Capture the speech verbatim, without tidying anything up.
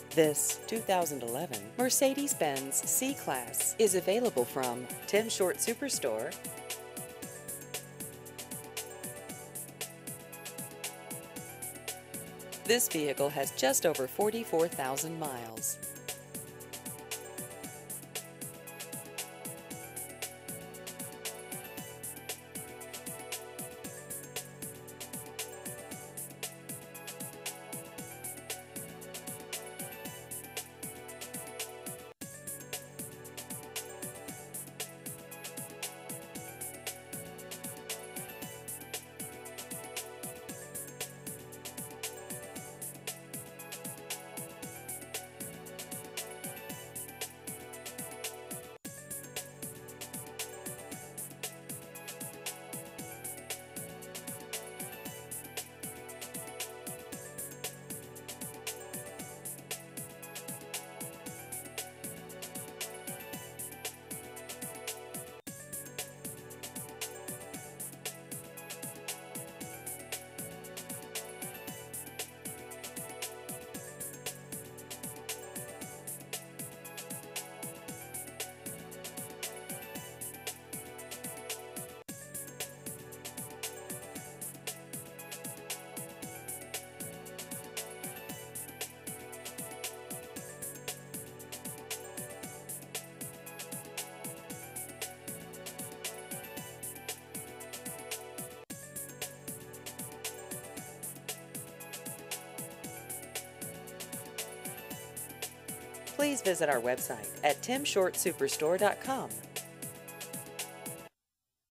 This two thousand eleven Mercedes-Benz C-Class is available from Tim Short Superstore. This vehicle has just over forty-four thousand miles. Please visit our website at tim short superstore dot com.